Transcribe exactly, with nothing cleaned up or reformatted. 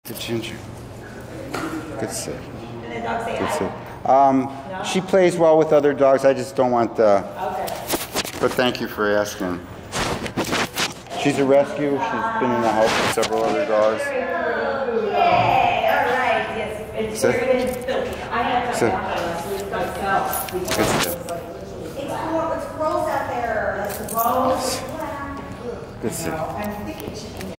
Good ginger. Good sit. Good sit. Um, she plays well with other dogs. I just don't want the... Okay. But thank you for asking. She's a rescue. She's been in the house with several other dogs. Yay! All right. Yes. It's very filthy. I had to have myself. Good sit. It's gross out there. That's gross. Good sit.